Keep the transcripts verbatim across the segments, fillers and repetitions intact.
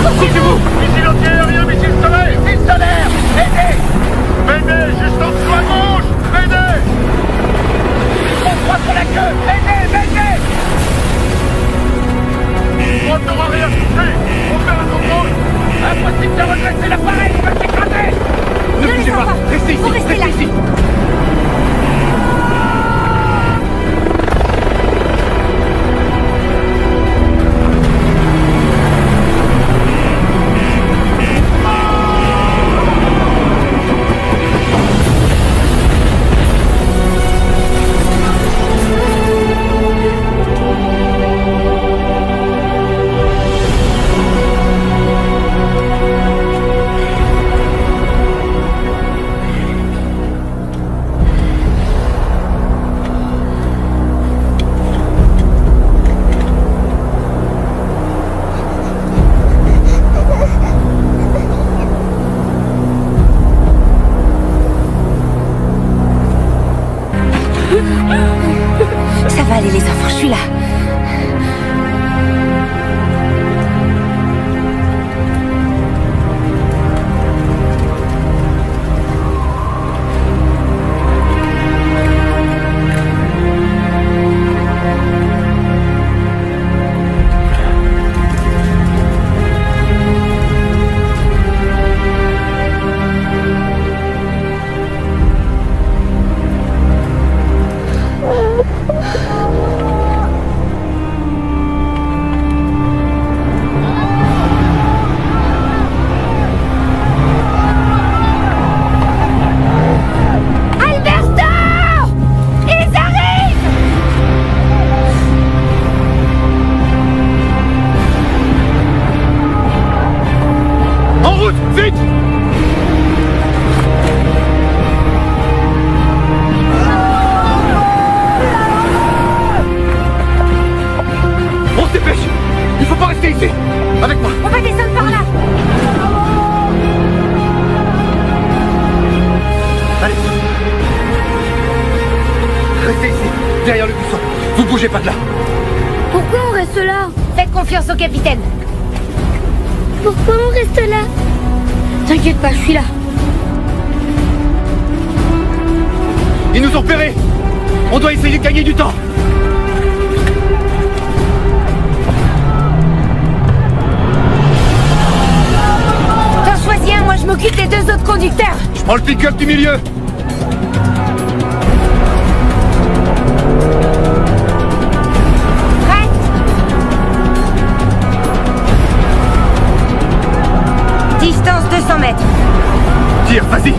Poussez-vous! Missile anti-aérien, missile solaire! Missile solaire! Aidez! Aidez! Juste en dessous à gauche! Aidez! On croit sur la queue! Aidez! Aidez! On n'aura rien touché! On perd un contrôle! Impossible de redresser l'appareil! Il va s'écraser! Ne bougez pas! Restez ici! Restez ici! Ça va aller les enfants, je suis là. Avec moi! On va descendre par là! Allez! Restez ici, derrière le buisson. Vous bougez pas de là. Pourquoi on reste là? Faites confiance au capitaine. Pourquoi on reste là? T'inquiète pas, je suis là. Ils nous ont repérés. On doit essayer de gagner du temps. T'en choisis un, moi je m'occupe des deux autres conducteurs. Je prends le pick-up du milieu. Distance deux cents mètres. Tire, vas-y.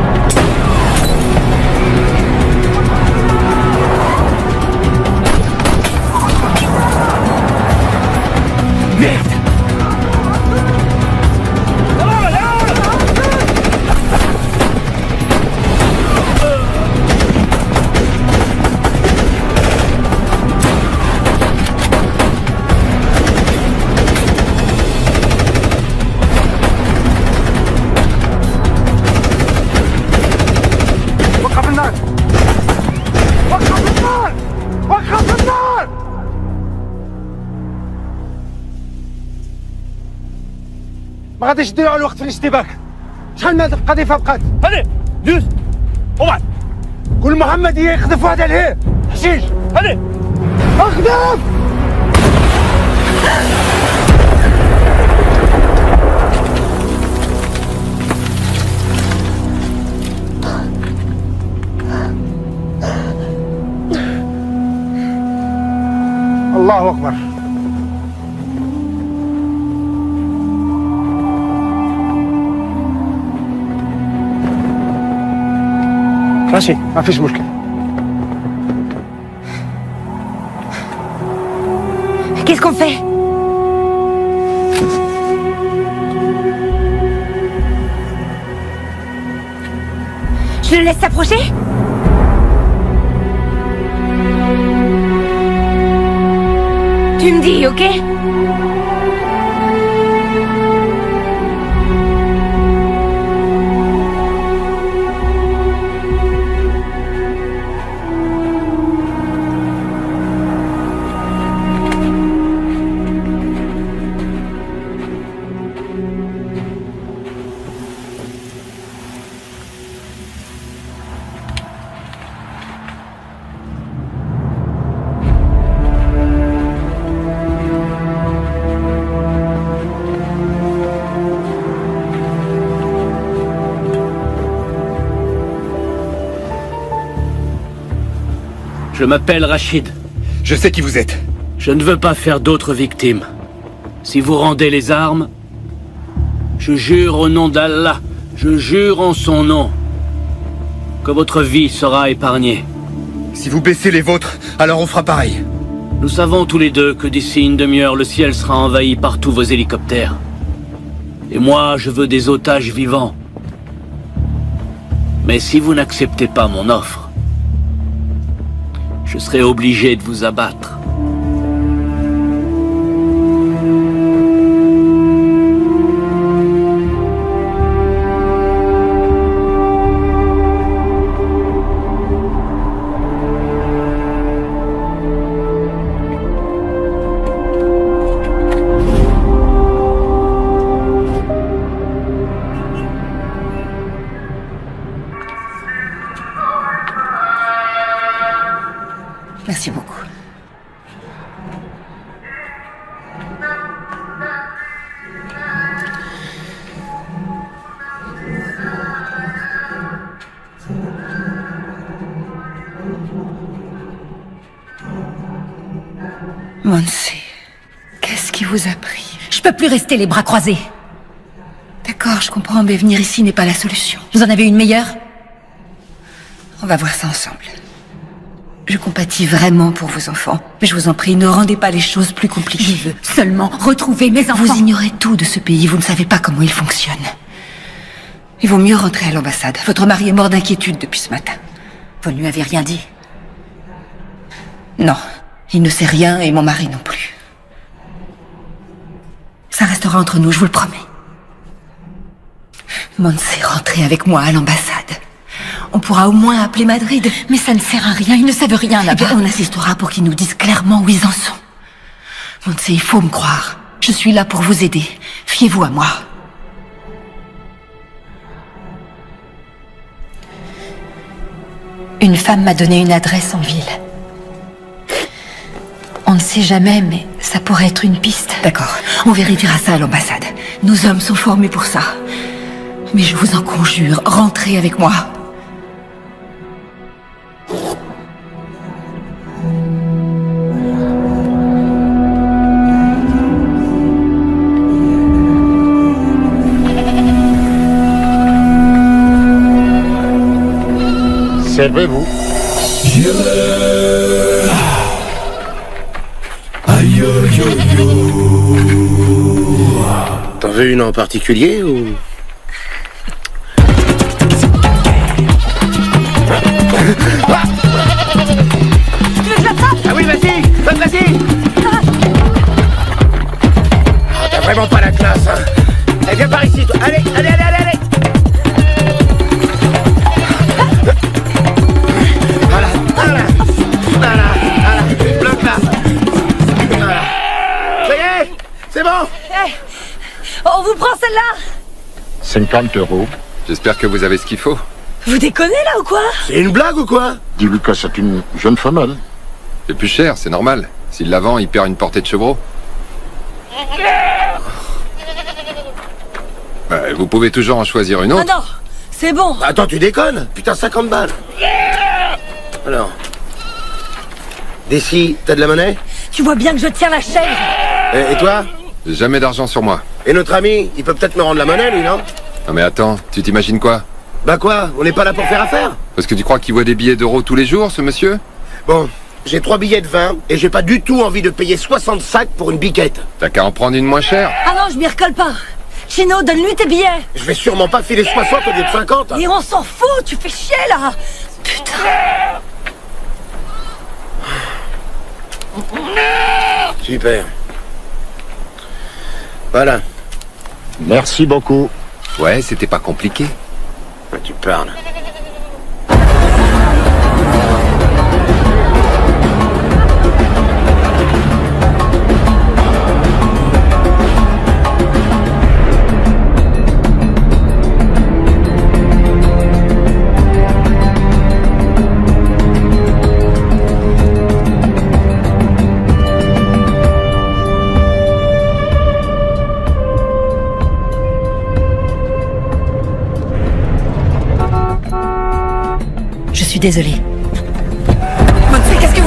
Merde. ما غاديش يضيعوا الوقت في الاشتباك. شحال من هاد القذيفه بقات؟ هادي دوز وبعد قول محمد يقذف واحد عليه حشيش. هادي اخذف. الله اكبر. ماشي ما فيش مشكلة. Qu'est-ce qu'on fait? Je le laisse s'approcher? Tu me dis, ok? Je m'appelle Rachid. Je sais qui vous êtes. Je ne veux pas faire d'autres victimes. Si vous rendez les armes, je jure au nom d'Allah, je jure en son nom, que votre vie sera épargnée. Si vous baissez les vôtres, alors on fera pareil. Nous savons tous les deux que d'ici une demi-heure, le ciel sera envahi par tous vos hélicoptères. Et moi, je veux des otages vivants. Mais si vous n'acceptez pas mon offre, je serai obligé de vous abattre. Merci beaucoup. Monse, qu'est-ce qui vous a pris? Je peux plus rester les bras croisés. D'accord, je comprends, mais venir ici n'est pas la solution. Vous en avez une meilleure? On va voir ça ensemble. Je compatis vraiment pour vos enfants, mais je vous en prie, ne rendez pas les choses plus compliquées. Je veux seulement retrouver mes enfants. Vous ignorez tout de ce pays, vous ne savez pas comment il fonctionne. Il vaut mieux rentrer à l'ambassade. Votre mari est mort d'inquiétude depuis ce matin. Vous ne lui avez rien dit? Non, il ne sait rien et mon mari non plus. Ça restera entre nous, je vous le promets. Monse, rentrez avec moi à l'ambassade. On pourra au moins appeler Madrid. Mais ça ne sert à rien, ils ne savent rien là-bas. Eh bien, on insistera pour qu'ils nous disent clairement où ils en sont. Monse, il faut me croire. Je suis là pour vous aider. Fiez-vous à moi. Une femme m'a donné une adresse en ville. On ne sait jamais, mais ça pourrait être une piste. D'accord, on vérifiera ça à l'ambassade. Nos hommes sont formés pour ça. Mais je vous en conjure, rentrez avec moi. Servez-vous. T'en veux une en particulier ou... Tu veux que je l'attrape? Ah oui, vas-y, vas-y. Ah, t'as vraiment pas la classe, hein. Allez, viens par ici, toi. Allez, allez, allez, allez, allez. Voilà, voilà, voilà, voilà, bloque là. Voilà. Ça y est, c'est bon. Hey, on vous prend celle-là? cinquante euros. J'espère que vous avez ce qu'il faut. Vous déconnez là ou quoi? C'est une blague ou quoi? Dis-lui que c'est une jeune femelle. C'est plus cher, c'est normal. S'il la vend, il perd une portée de chevreau. Bah, vous pouvez toujours en choisir une autre. Non, non, c'est bon. Attends, tu déconnes? Putain, cinquante balles. Alors. D'ici, t'as de la monnaie? Tu vois bien que je tiens la chaise. Et, et toi? J'ai jamais d'argent sur moi. Et notre ami, il peut peut-être me rendre la monnaie, lui, non? Non mais attends, tu t'imagines quoi? Bah quoi? On n'est pas là pour faire affaire? Parce que tu crois qu'il voit des billets d'euros tous les jours, ce monsieur? Bon, j'ai trois billets de vingt et j'ai pas du tout envie de payer soixante sacs pour une biquette. T'as qu'à en prendre une moins chère. Ah non, je m'y recolle pas. Chino, donne-lui tes billets. Je vais sûrement pas filer soixante au lieu de cinquante. Et on s'en fout, tu fais chier là. Putain. Super. Voilà. Merci beaucoup. Ouais, c'était pas compliqué. Tu parles. Je suis désolée. Monse, qu'est-ce que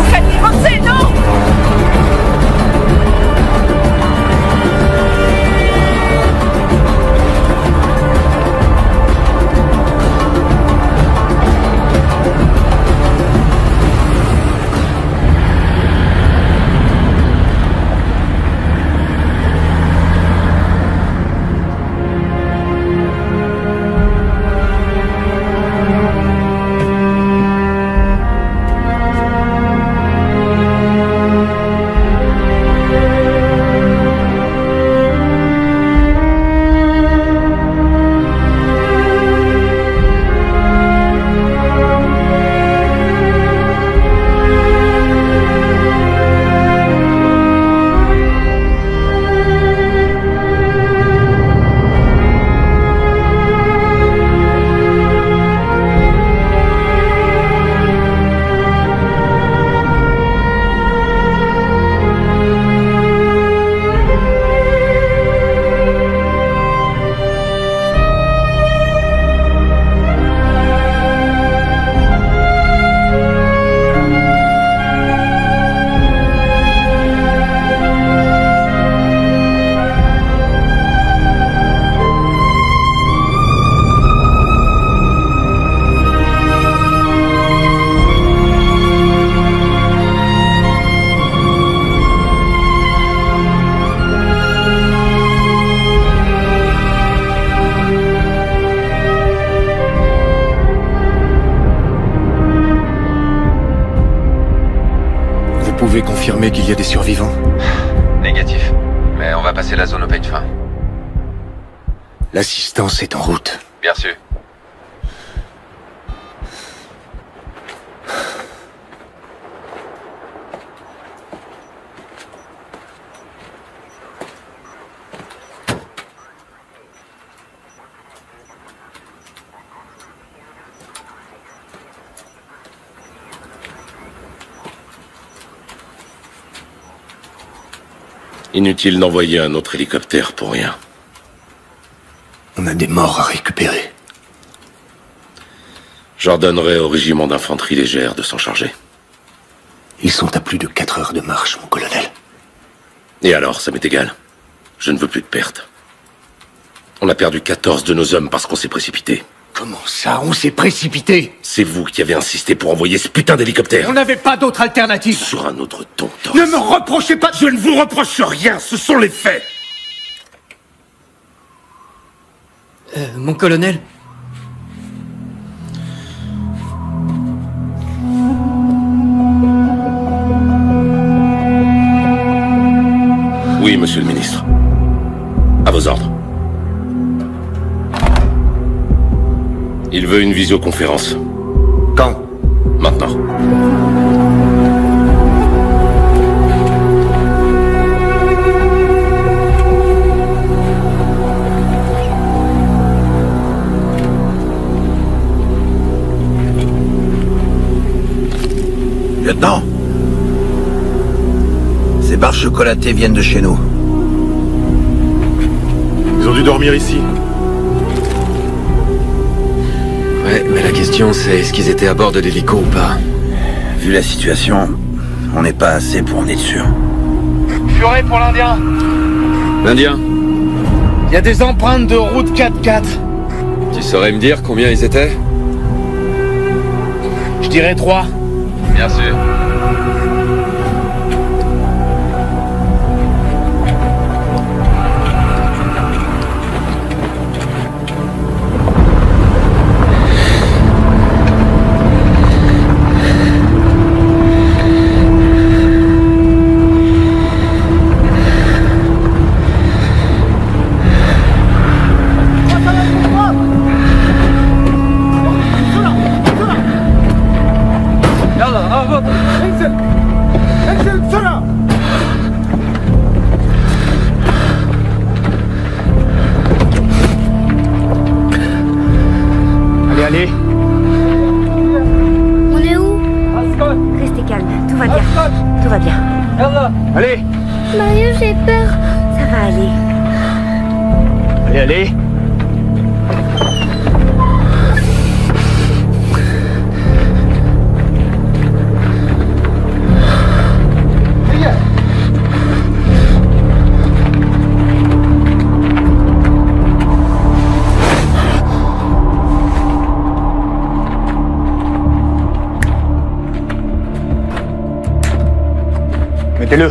confirmer qu'il y a des survivants? Négatif. Mais on va passer la zone au peigne fin. L'assistance est en route. Bien sûr. Inutile d'envoyer un autre hélicoptère pour rien. On a des morts à récupérer. J'ordonnerai au régiment d'infanterie légère de s'en charger. Ils sont à plus de quatre heures de marche, mon colonel. Et alors, ça m'est égal. Je ne veux plus de pertes. On a perdu quatorze de nos hommes parce qu'on s'est précipité. Comment ça, on s'est précipité? C'est vous qui avez insisté pour envoyer ce putain d'hélicoptère. On n'avait pas d'autre alternative. Sur un autre ton, Torres. Ne me reprochez pas... Je ne vous reproche rien, ce sont les faits. Euh, mon colonel? Oui, monsieur le ministre. À vos ordres. Il veut une visioconférence. Quand? Maintenant. Lieutenant, ces barres chocolatées viennent de chez nous. Ils ont dû dormir ici. Ouais, mais la question c'est est-ce qu'ils étaient à bord de l'hélico ou pas? Vu la situation, on n'est pas assez pour en être sûr. Furet pour l'Indien. L'Indien? Il y a des empreintes de route quatre quatre. Tu saurais me dire combien ils étaient? Je dirais trois. Bien sûr. Allez. On est où? Restez calme, tout va bien. Tout va bien. Allez. Mario, j'ai peur. Ça va aller. Allez, allez. Mettez-le.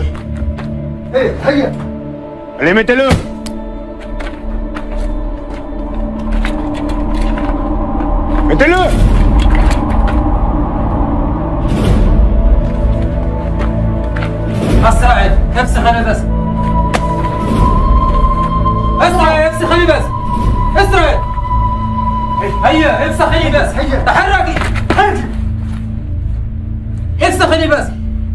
Allez, mettez-le. Mettez-le. اسرع افسخ انا بس اسرع افسخني بس اسرع هيا افسخني بس تحركي افسخني بس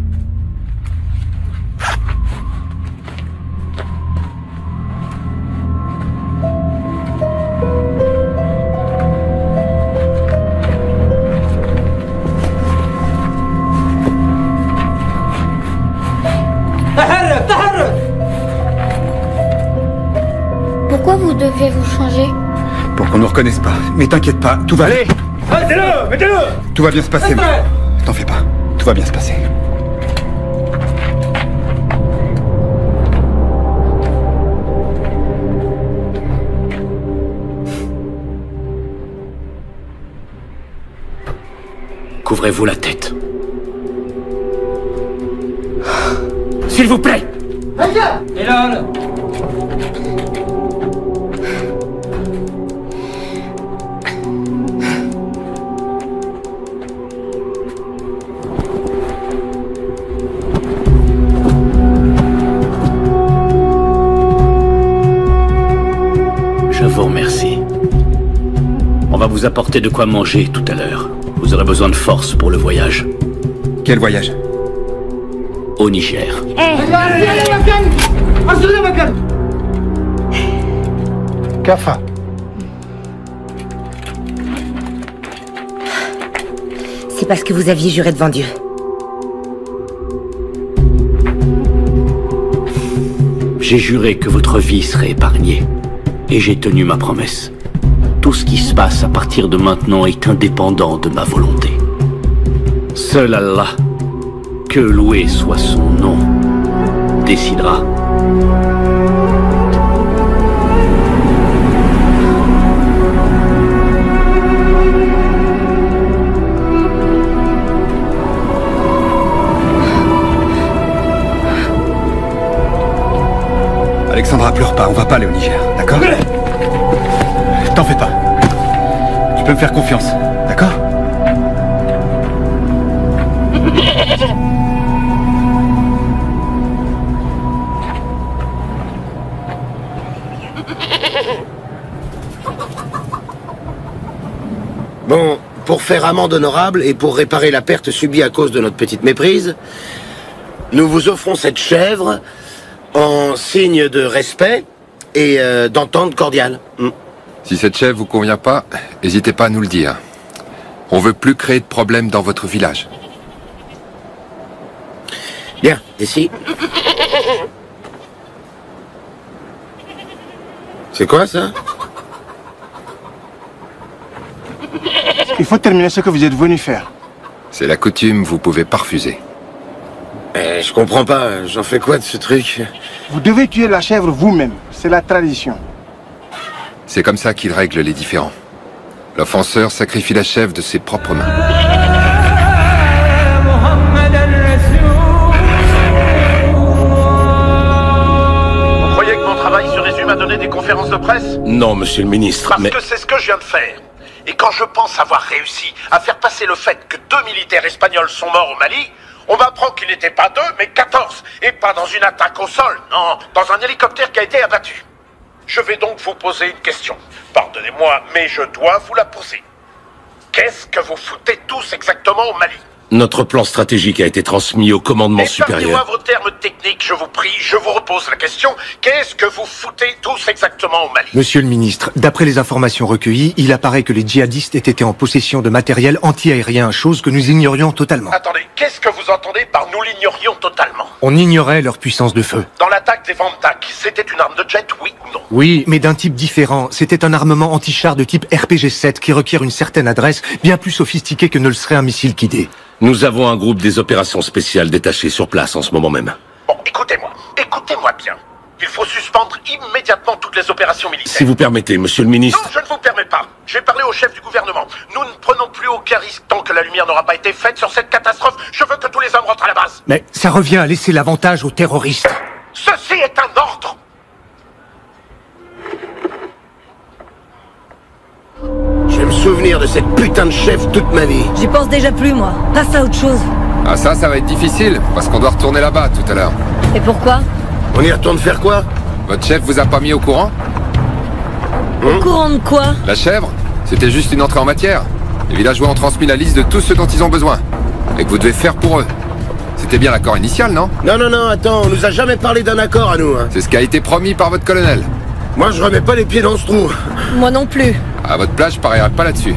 Pourquoi vous devez vous changer? Pour qu'on nous reconnaisse pas. Mais t'inquiète pas, tout va... Allez. Mettez-le. Mettez-le. Tout va bien se passer. T'en fais pas. Tout va bien se passer. Couvrez-vous la tête. S'il vous plaît. Et là, là. Je vous remercie. On va vous apporter de quoi manger tout à l'heure. Vous aurez besoin de force pour le voyage. Quel voyage? Au Niger. Kafa. C'est parce que vous aviez juré devant Dieu. J'ai juré que votre vie serait épargnée. Et j'ai tenu ma promesse. Tout ce qui se passe à partir de maintenant est indépendant de ma volonté. Seul Allah, que loué soit son nom, décidera. Alexandra, pleure pas, on va pas aller au Niger, d'accord? T'en fais pas. Tu peux me faire confiance, d'accord? Bon, pour faire amende honorable et pour réparer la perte subie à cause de notre petite méprise, nous vous offrons cette chèvre en signe de respect et euh, d'entente cordiale. Mm. Si cette chèvre vous convient pas, n'hésitez pas à nous le dire. On veut plus créer de problèmes dans votre village. Bien, ici. C'est quoi ça? Il faut terminer ce que vous êtes venu faire. C'est la coutume, vous pouvez pas refuser. Eh, je comprends pas, j'en fais quoi de ce truc? Vous devez tuer la chèvre vous-même, c'est la tradition. C'est comme ça qu'il règle les différends. L'offenseur sacrifie la chèvre de ses propres mains. Vous croyez que mon travail se résume à donner des conférences de presse? Non, monsieur le ministre, Parce mais... que c'est ce que je viens de faire. Et quand je pense avoir réussi à faire passer le fait que deux militaires espagnols sont morts au Mali, on m'apprend qu'ils n'étaient pas deux, mais quatorze. Et pas dans une attaque au sol, non, dans un hélicoptère qui a été abattu. Je vais donc vous poser une question. Pardonnez-moi, mais je dois vous la poser. Qu'est-ce que vous foutez tous exactement au Mali? Notre plan stratégique a été transmis au commandement supérieur. Épargnez-moi vos termes techniques, je vous prie. Je vous repose la question. Qu'est-ce que vous foutez tous exactement au Mali? Monsieur le ministre, d'après les informations recueillies, il apparaît que les djihadistes aient été en possession de matériel anti-aérien, chose que nous ignorions totalement. Attendez, qu'est-ce que vous entendez par nous l'ignorions totalement? On ignorait leur puissance de feu. Dans l'attaque des Vantak, c'était une arme de jet, oui ou non? Oui, mais d'un type différent. C'était un armement anti-char de type R P G sept qui requiert une certaine adresse, bien plus sophistiquée que ne le serait un missile Kidé. Nous avons un groupe des opérations spéciales détaché sur place en ce moment même. Bon, écoutez-moi, écoutez-moi bien. Il faut suspendre immédiatement toutes les opérations militaires. Si vous permettez, monsieur le ministre... Non, je ne vous permets pas. J'ai parlé au chef du gouvernement. Nous ne prenons plus aucun risque tant que la lumière n'aura pas été faite sur cette catastrophe. Je veux que tous les hommes rentrent à la base. Mais ça revient à laisser l'avantage aux terroristes. Ceci est un ordre. Je vais me souvenir de cette putain de chef toute ma vie. J'y pense déjà plus, moi. Passe à autre chose. Ah ça, ça va être difficile, parce qu'on doit retourner là-bas tout à l'heure. Et pourquoi? On y retourne faire quoi? Votre chef vous a pas mis au courant? Au courant de quoi? La chèvre? C'était juste une entrée en matière. Les villageois ont transmis la liste de tout ce dont ils ont besoin. Et que vous devez faire pour eux. C'était bien l'accord initial, non? Non, non, non, attends, on nous a jamais parlé d'un accord à nous. Hein. C'est ce qui a été promis par votre colonel. Moi, je remets pas les pieds dans ce trou. Moi non plus. À votre place, je parierais pas là-dessus.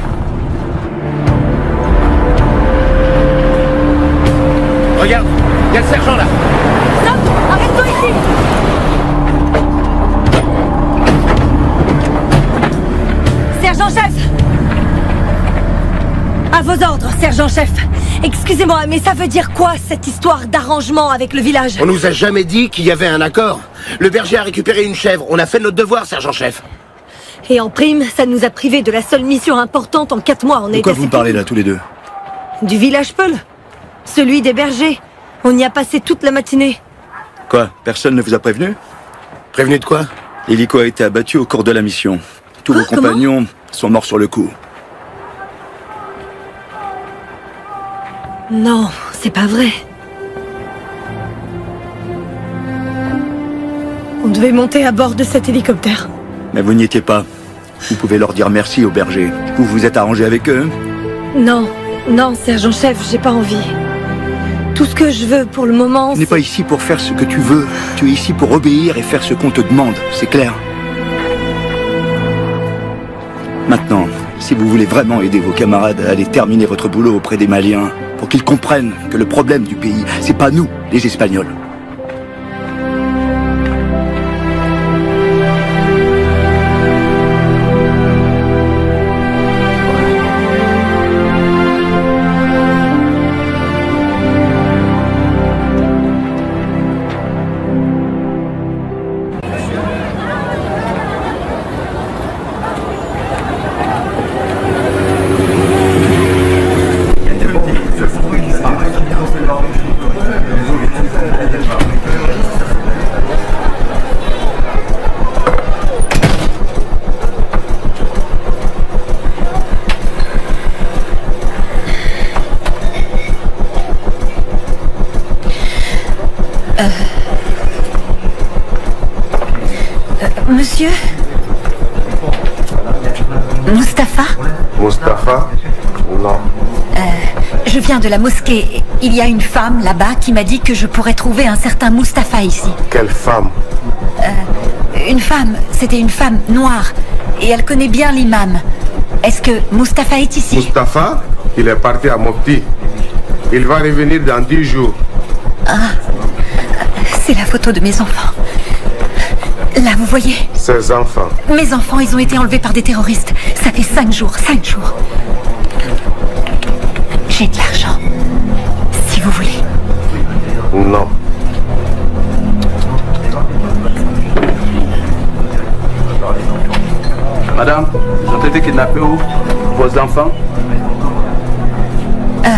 Regarde, il y a le sergent là. Stop! Arrête-toi ici! Sergent-chef! À vos ordres, sergent-chef. Excusez-moi, mais ça veut dire quoi, cette histoire d'arrangement avec le village? On nous a jamais dit qu'il y avait un accord. Le berger a récupéré une chèvre. On a fait notre devoir, sergent-chef. Et en prime, ça nous a privés de la seule mission importante en quatre mois. On De quoi vous me parlez là, tous les deux? Du village Peul. Celui des bergers. On y a passé toute la matinée. Quoi? Personne ne vous a prévenu? Prévenu de quoi? L'hélico a été abattu au cours de la mission. Tous Quoi, vos compagnons sont morts sur le coup. Non, c'est pas vrai. On devait monter à bord de cet hélicoptère. Mais vous n'y étiez pas. Vous pouvez leur dire merci aux bergers. Vous vous êtes arrangé avec eux? Non, non, sergent-chef, j'ai pas envie. Tout ce que je veux pour le moment, Tu n'es c'est... pas ici pour faire ce que tu veux. Tu es ici pour obéir et faire ce qu'on te demande. C'est clair? Maintenant, si vous voulez vraiment aider vos camarades à aller terminer votre boulot auprès des Maliens, pour qu'ils comprennent que le problème du pays, c'est pas nous, les Espagnols. Monsieur Mustapha? Mustapha? Non. Euh, je viens de la mosquée. Il y a une femme là-bas qui m'a dit que je pourrais trouver un certain Mustapha ici. Quelle femme? Euh, une femme. C'était une femme noire. Et elle connaît bien l'imam. Est-ce que Mustapha est ici? Mustapha? Il est parti à Mopti. Il va revenir dans dix jours. Ah, c'est la photo de mes enfants. Là, vous voyez? Ses enfants. Mes enfants, ils ont été enlevés par des terroristes. Ça fait cinq jours, cinq jours. J'ai de l'argent. Si vous voulez. Non. Madame, vous ont été kidnappés où? Vos enfants? Euh...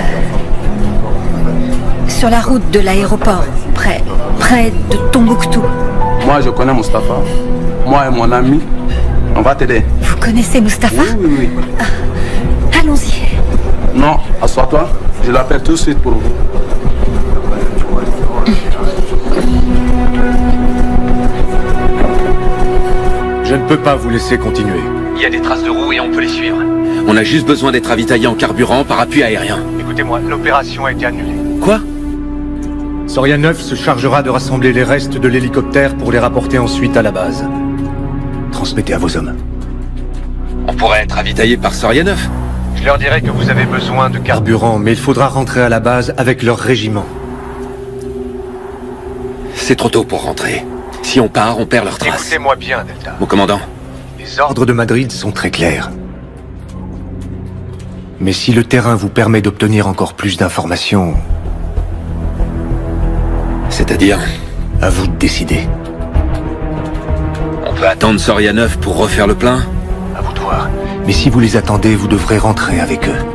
Sur la route de l'aéroport, près, près de Tombouctou. Moi, je connais Mustapha. Moi et mon ami, on va t'aider. Vous connaissez Mustapha? Oui, oui, oui. Ah, allons-y. Non, assois-toi. Je l'appelle tout de suite pour vous. Je ne peux pas vous laisser continuer. Il y a des traces de roues et on peut les suivre. On a juste besoin d'être ravitaillé en carburant par appui aérien. Écoutez-moi, l'opération a été annulée. Quoi? Soria neuf se chargera de rassembler les restes de l'hélicoptère pour les rapporter ensuite à la base. Transmettez à vos hommes. On pourrait être ravitaillé par Soria neuf. Je leur dirai que vous avez besoin de carburant. Carburant, mais il faudra rentrer à la base avec leur régiment. C'est trop tôt pour rentrer. Si on part, on perd leurs traces. Écoutez-moi bien, Delta. Mon commandant. Les ordres de Madrid sont très clairs. Mais si le terrain vous permet d'obtenir encore plus d'informations... C'est-à-dire? À vous de décider. On peut attendre Soria neuf pour refaire le plein? À vous de voir. Mais si vous les attendez, vous devrez rentrer avec eux.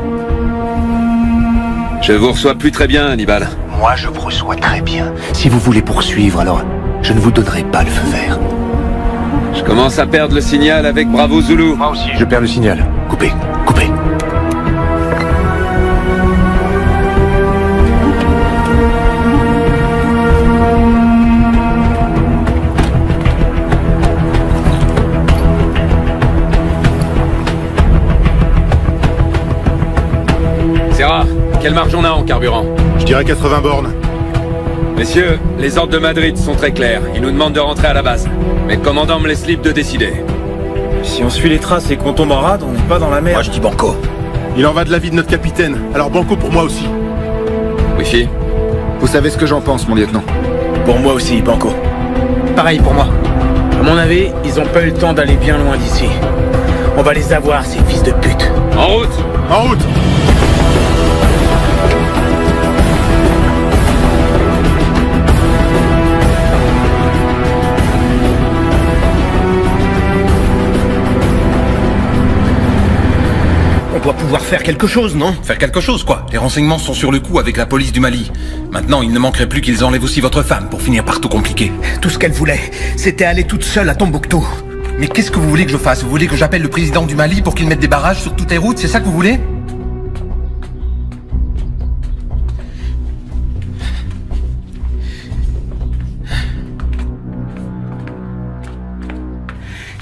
Je vous reçois plus très bien, Hannibal. Moi, je vous reçois très bien. Si vous voulez poursuivre, alors je ne vous donnerai pas le feu vert. Je commence à perdre le signal avec Bravo Zulu. Moi aussi. Je perds le signal. Coupez, coupez. Serra, quelle marge on a en carburant? Je dirais quatre-vingts bornes. Messieurs, les ordres de Madrid sont très clairs. Ils nous demandent de rentrer à la base. Mais le commandant me laisse libre de décider. Si on suit les traces et qu'on tombe en rade, on n'est pas dans la merde. Moi je dis banco. Il en va de la vie de notre capitaine. Alors banco pour moi aussi. Wifi? Vous savez ce que j'en pense, mon lieutenant? Pour moi aussi, banco. Pareil pour moi. À mon avis, ils ont pas eu le temps d'aller bien loin d'ici. On va les avoir, ces fils de pute. En route! En route! On doit pouvoir faire quelque chose, non? Faire quelque chose, quoi. Les renseignements sont sur le coup avec la police du Mali. Maintenant, il ne manquerait plus qu'ils enlèvent aussi votre femme pour finir par tout compliquer. Tout ce qu'elle voulait, c'était aller toute seule à Tombouctou. Mais qu'est-ce que vous voulez que je fasse? Vous voulez que j'appelle le président du Mali pour qu'il mette des barrages sur toutes les routes? C'est ça que vous voulez?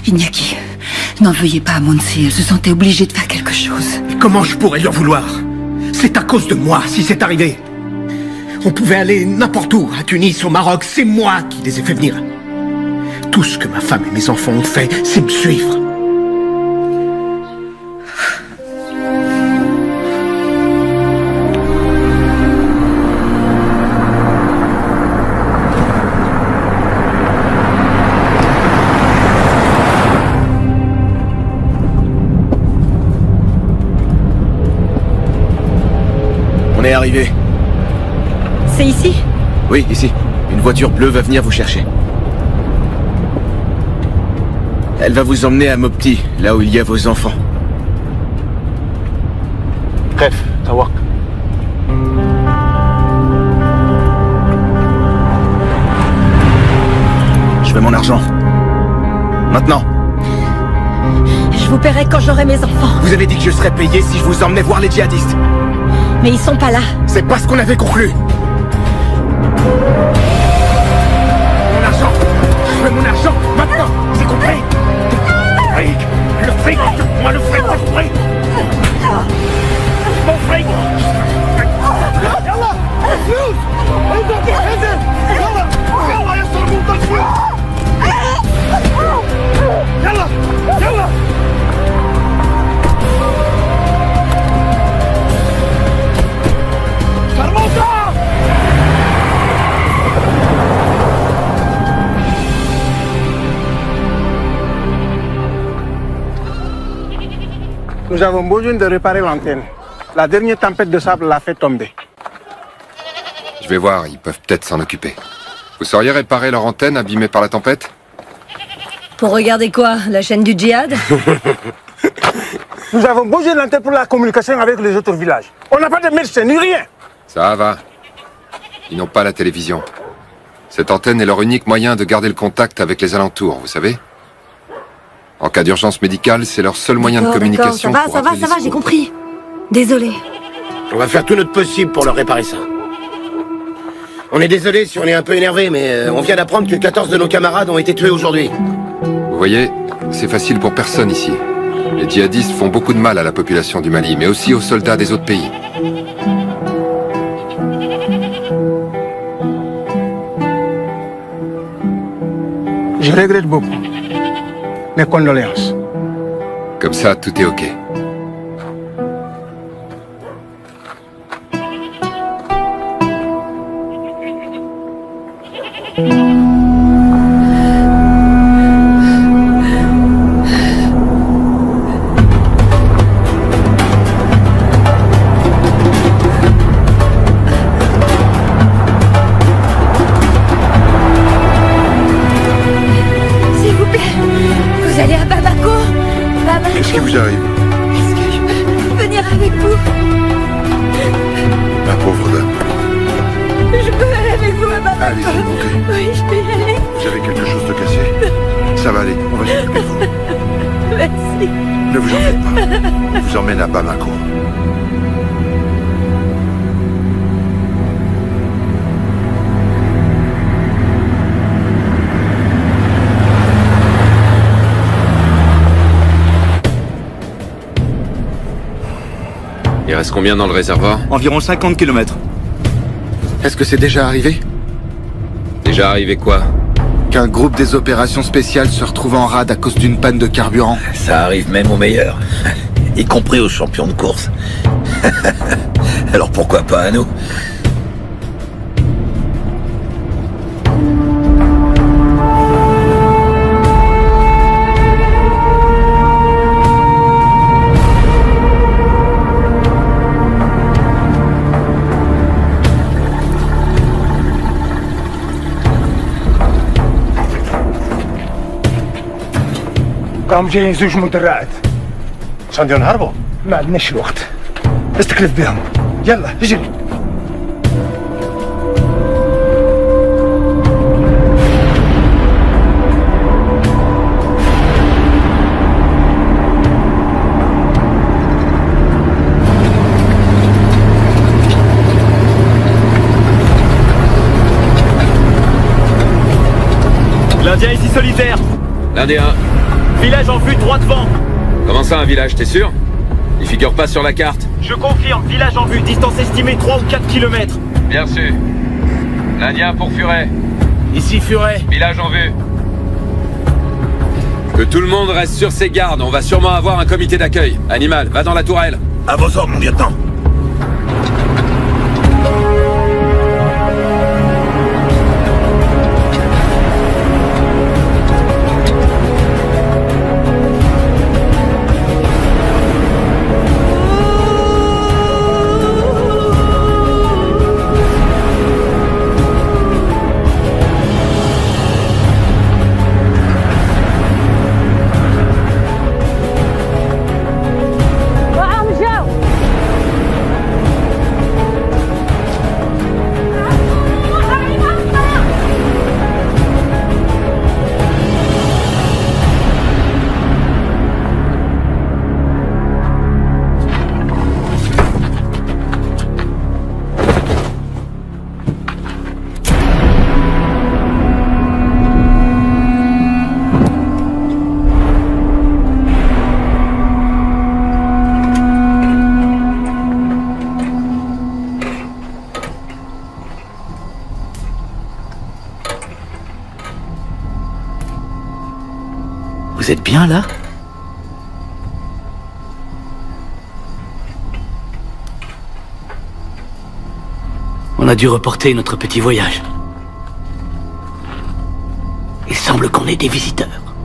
Iñaki, n'en veuillez pas à Monsi, elle se sentait obligée de faire quelque chose. Et comment je pourrais lui en vouloir? C'est à cause de moi si c'est arrivé. On pouvait aller n'importe où, à Tunis, au Maroc, c'est moi qui les ai fait venir. Tout ce que ma femme et mes enfants ont fait, c'est me suivre. On est arrivé. C'est ici? Oui, ici. Une voiture bleue va venir vous chercher. Elle va vous emmener à Mopti, là où il y a vos enfants. Bref, Tawak. Je veux mon argent. Maintenant. Je vous paierai quand j'aurai mes enfants. Vous avez dit que je serais payé si je vous emmenais voir les djihadistes. Mais ils sont pas là. C'est pas ce qu'on avait conclu. Mon argent. Je veux mon argent maintenant. C'est compris? Fric. Le fric. Moi le fric. Le fric. Mon fric. يلا الفلوس. انزل انزل. يلا يلا يا صرموط الفلوس. يلا يلا. Nous avons besoin de réparer l'antenne. La dernière tempête de sable l'a fait tomber. Je vais voir, ils peuvent peut-être s'en occuper. Vous sauriez réparer leur antenne abîmée par la tempête? Pour regarder quoi? La chaîne du djihad? Nous avons besoin de l'antenne pour la communication avec les autres villages. On n'a pas de médecin ni rien. Ça va. Ils n'ont pas la télévision. Cette antenne est leur unique moyen de garder le contact avec les alentours, vous savez? En cas d'urgence médicale, c'est leur seul moyen de communication. Ça va, ça va, ça va, j'ai compris. Désolé. On va faire tout notre possible pour leur réparer ça. On est désolé si on est un peu énervé, mais euh, on vient d'apprendre que quatorze de nos camarades ont été tués aujourd'hui. Vous voyez, c'est facile pour personne ici. Les djihadistes font beaucoup de mal à la population du Mali, mais aussi aux soldats des autres pays. Je regrette beaucoup. Mes condoléances. Comme ça, tout est OK. Qu'est-ce qui vous arrive? Est-ce que je peux venir avec vous? Ma pauvre dame. Je peux aller avec vous à Bamako? Allez, s'il vous plaît. Oui, je peux y aller. Vous avez quelque chose de cassé? Ça va aller, on va s'occuper de vous. Merci. Ne vous en faites pas. Je vous emmène à Bamako. Il reste combien dans le réservoir? Environ cinquante kilomètres. Est-ce que c'est déjà arrivé? Déjà arrivé quoi? Qu'un groupe des opérations spéciales se retrouve en rade à cause d'une panne de carburant. Ça arrive même aux meilleurs, y compris aux champions de course. Alors pourquoi pas à nous? قام جايين زوج مدرعات. عشان بدهم يهربوا؟ ما عندناش الوقت. استكلف بهم. يلا اجري. L'Indien ici solitaire. L'Indien. Village en vue, droit devant. Comment ça, un village, t'es sûr? Il figure pas sur la carte. Je confirme, village en vue, distance estimée trois ou quatre kilomètres. Bien sûr. L'Indien pour Furet. Ici Furet. Village en vue. Que tout le monde reste sur ses gardes, on va sûrement avoir un comité d'accueil. Animal, va dans la tourelle. À vos ordres, mon lieutenant. Vous êtes bien là? On a dû reporter notre petit voyage. Il semble qu'on ait des visiteurs.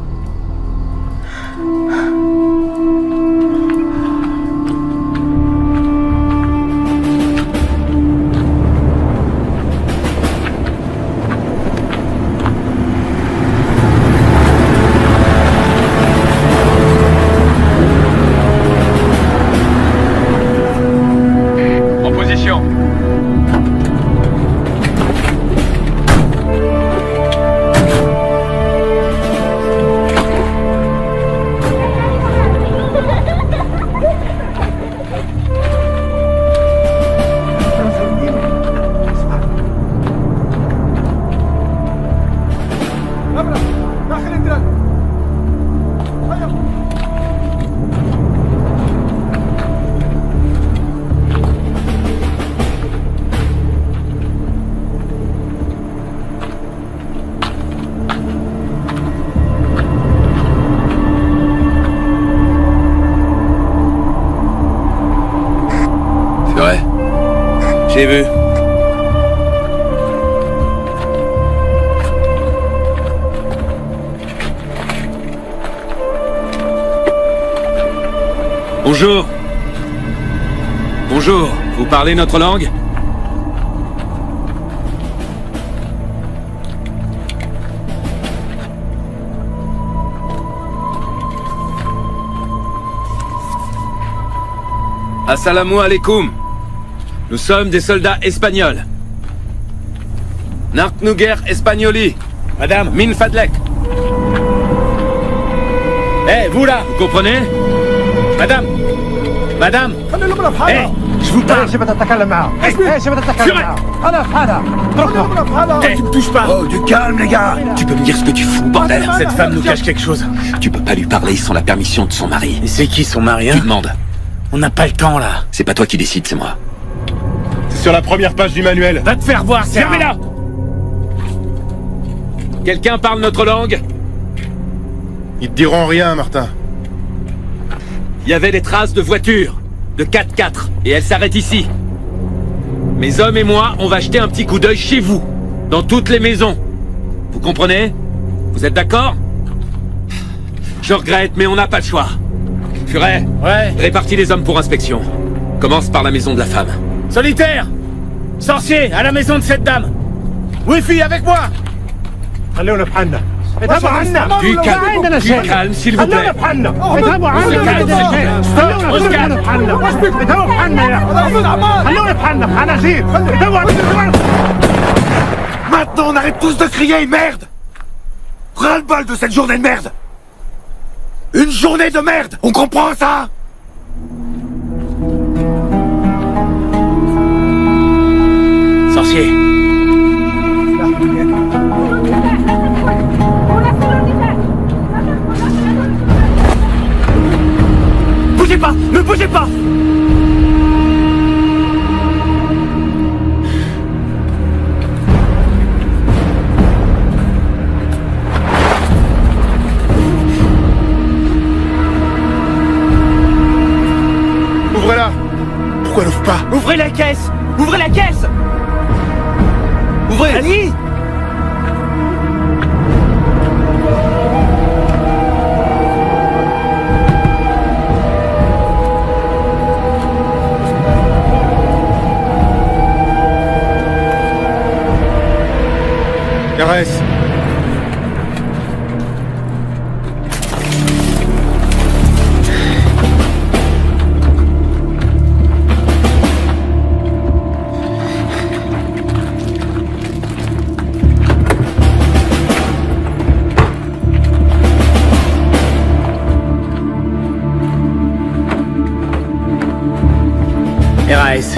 J'ai vu. Bonjour. Bonjour. Vous parlez notre langue? Assalamu alaikum. Nous sommes des soldats espagnols. Narknuger Espagnoli. Madame. Min Fadlek. Eh, hey, vous là. Vous comprenez? Madame. Madame. Eh, hey, je vous parle. Hey, hey, tu me touches pas. Oh, du calme, les gars. Tu peux me dire ce que tu fous, bordel? Cette femme nous cache quelque chose. Tu peux pas lui parler sans la permission de son mari. Et c'est qui son mari, hein? Tu demandes. On n'a pas le temps, là. C'est pas toi qui décide, c'est moi. C'est sur la première page du manuel. Va te faire voir, c'est fermez-la. Quelqu'un parle notre langue? Ils te diront rien, Martin. Il y avait des traces de voitures, de quatre-quatre, et elles s'arrêtent ici. Mes hommes et moi, on va jeter un petit coup d'œil chez vous, dans toutes les maisons. Vous comprenez? Vous êtes d'accord? Je regrette, mais on n'a pas le choix. Furet, ouais. Répartis les hommes pour inspection. Commence par la maison de la femme. Solitaire! Sorcier, à la maison de cette dame! Wifi, avec moi! Du calme, du calme, s'il vous plaît. Maintenant, on arrête tous de crier, merde! Ras-le-bol de cette journée de merde! Une journée de merde! On comprend ça? Sorcier. Pourquoi elle ouvre pas? Ouvrez la caisse! Ouvrez la caisse! Ouvrez! Ali! R S. R A S.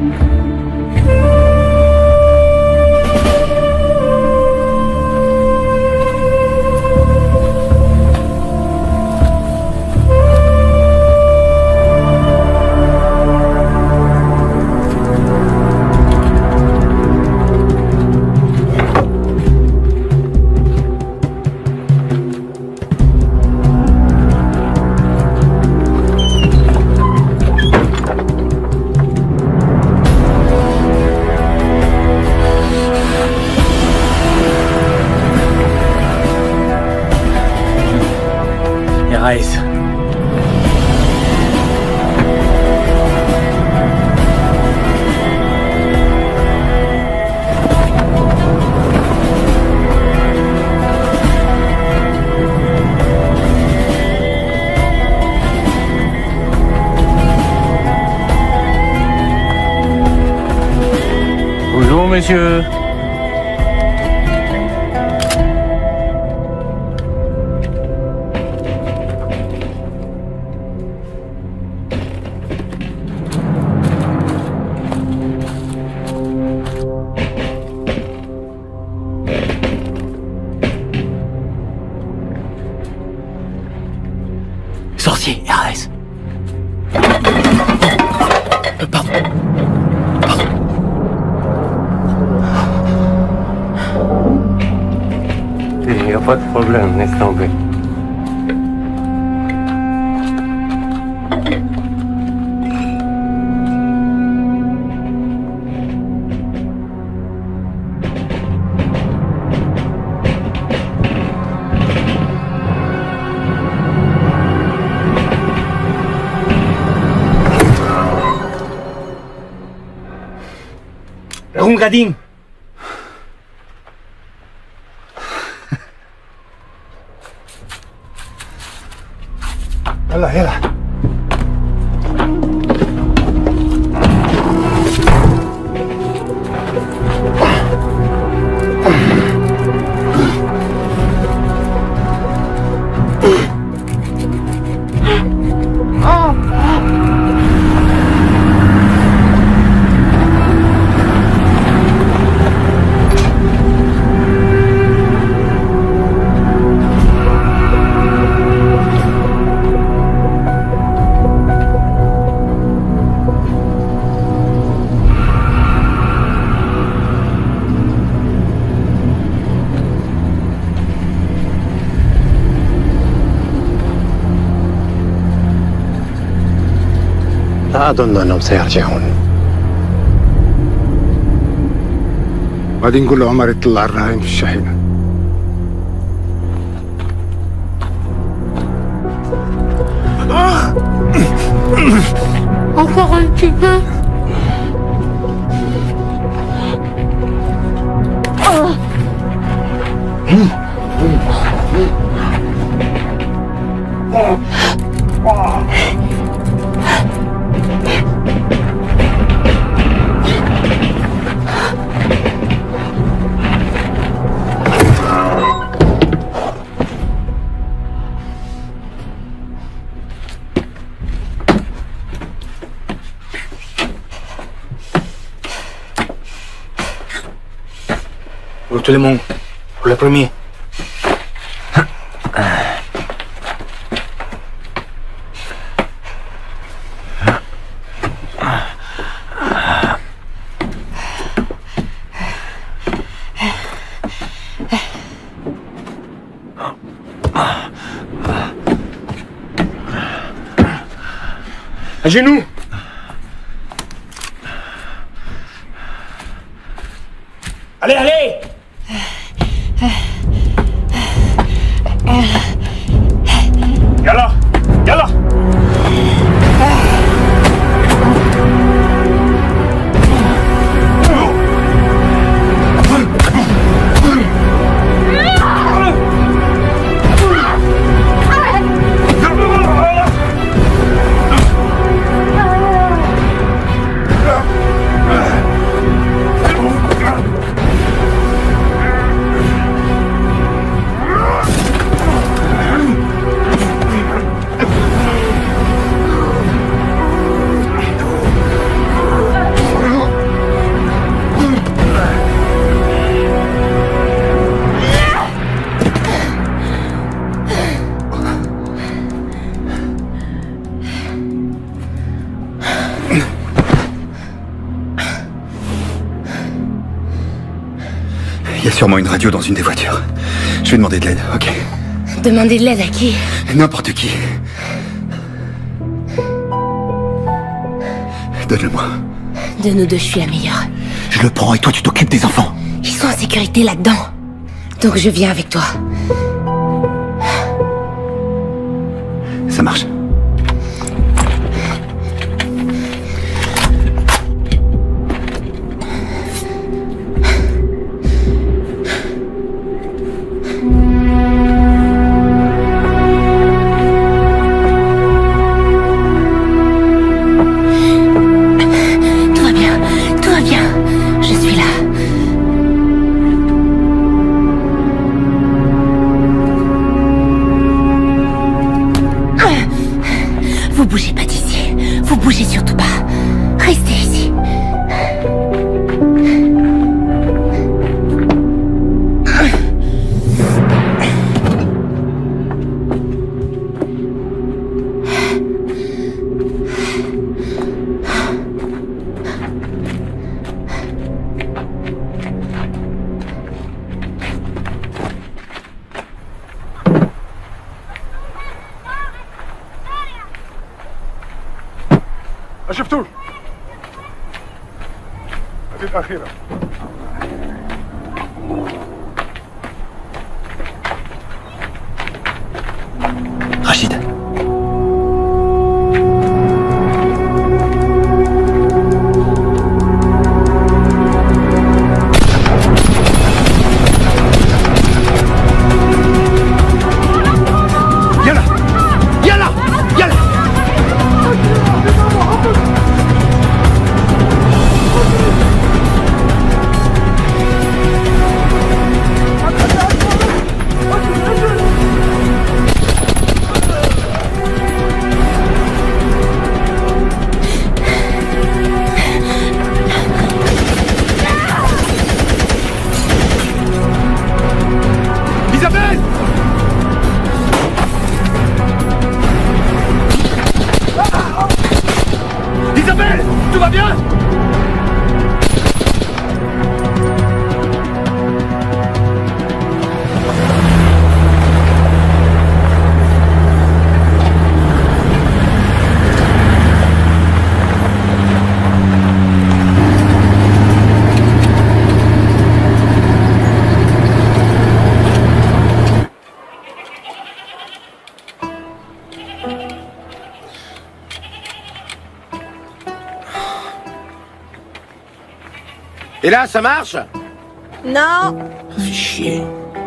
R A S. Bonjour, monsieur. Sorcier, R A S. Euh, pardon. Pardon. Il n'y a pas de problème, laisse tomber. Rungadin. يلا يلا لا أظن أنهم سيرجعون. بعدين نقول لعمر يطلع الرهائن في الشحنة. Encore un petit peu. Pour tout le monde. Pour le premier. À genoux. Allez, allez! Yalla! Yalla! Il y a sûrement une radio dans une des voitures. Je vais demander de l'aide, ok? Demander de l'aide à qui? N'importe qui. Donne-le-moi. De nous deux, je suis la meilleure. Je le prends et toi tu t'occupes des enfants. Ils sont en sécurité là-dedans. Donc je viens avec toi. Ça marche. Vous bougez pas d'ici. Vous bougez surtout pas. Restez ici. شفتوش هذه الأخيرة Rachid. Yalla Yalla Yalla Isabelle! Isabelle! Tout va bien? Et là, ça marche? Non. Chier.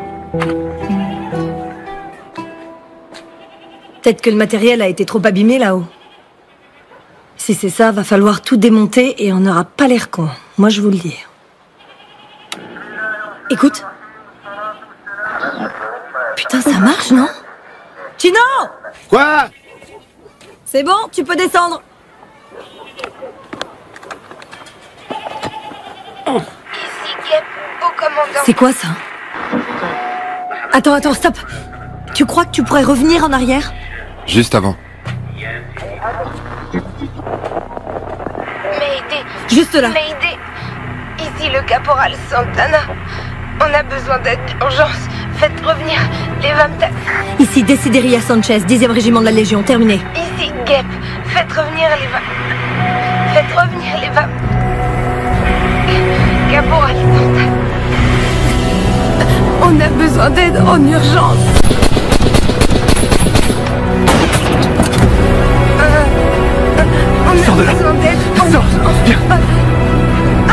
Peut-être que le matériel a été trop abîmé là-haut. Si c'est ça, va falloir tout démonter et on n'aura pas l'air con. Moi, je vous le dis. Écoute. Putain, ça marche, non? Chino! Quoi? C'est bon, tu peux descendre. Ici Gep, au commandant. C'est quoi ça? Attends, attends, stop. Tu crois que tu pourrais revenir en arrière? Juste avant. Mayday. Juste là. Mayday. Ici le caporal Santana. On a besoin d'aide d'urgence. Faites revenir les Vamtas. Ici Desideria Sanchez, dixième régiment de la Légion, terminé. Ici Gep. Faites revenir les Vam... Faites revenir les Vam... Caporal Santana. On a besoin d'aide en urgence. Euh, on a Sors de là. besoin d'aide en Sors. urgence. Viens. Ah,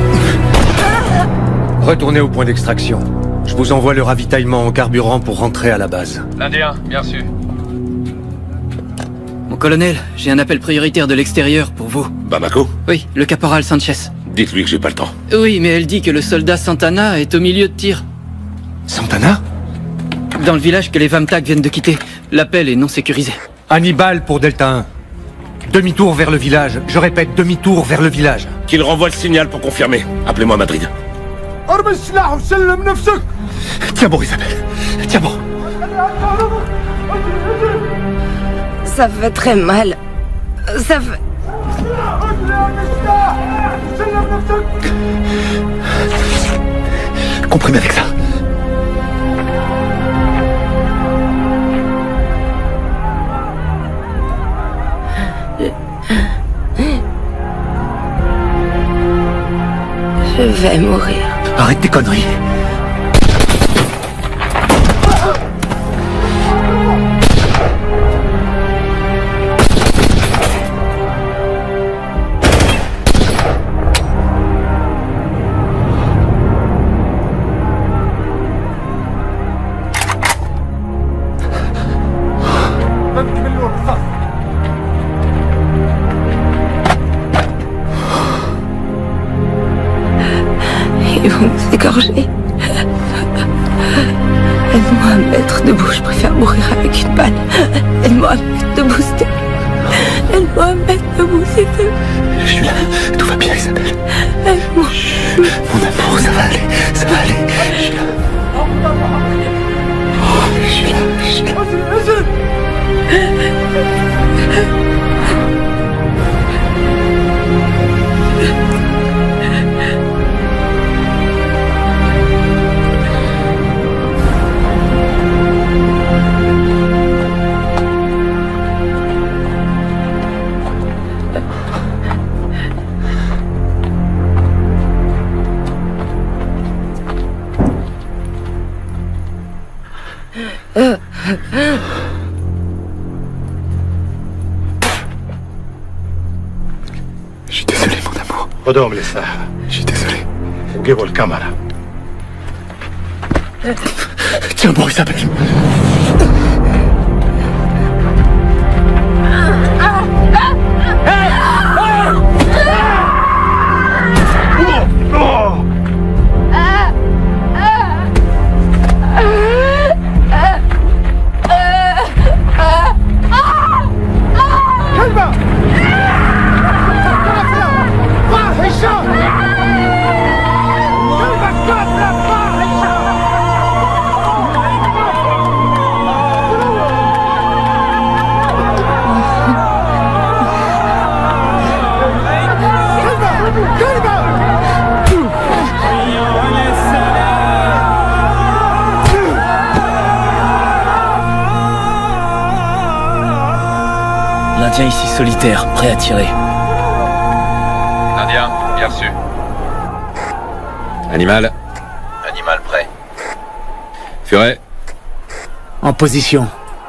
ah. Retournez au point d'extraction. Je vous envoie le ravitaillement en carburant pour rentrer à la base. L'Indien, bien reçu. Mon colonel, j'ai un appel prioritaire de l'extérieur pour vous. Bamako? Oui, le caporal Sanchez. Dites-lui que j'ai pas le temps. Oui, mais elle dit que le soldat Santana est au milieu de tir. Santana? Dans le village que les Vamtak viennent de quitter. L'appel est non sécurisé. Hannibal pour Delta un. Demi-tour vers le village. Je répète, demi-tour vers le village. Qu'il renvoie le signal pour confirmer. Appelez-moi Madrid. Tiens bon, Isabelle. Tiens bon. Ça fait très mal. Ça fait... Comprimez avec ça. Je vais mourir. Arrête tes conneries. Ils vont nous égorger. Aide-moi à me mettre debout, je préfère mourir avec une balle. Aide-moi à me mettre debout, s'il te plaît. Aide-moi à me mettre debout, s'il te plaît. Je suis là. Tout va bien, Isabelle. Aide-moi. Mon amour, ça va aller. Ça va aller. Je suis là. Oh, je suis là. Je suis là. Je suis désolé, mon amour. خدهم للساحة. Je suis désolé. وجيبوا الكاميرا. Tiens bon, Isabelle. L'Indien ici solitaire, prêt à tirer. L'Indien, bien reçu. Animal. Animal prêt. Furet. En position.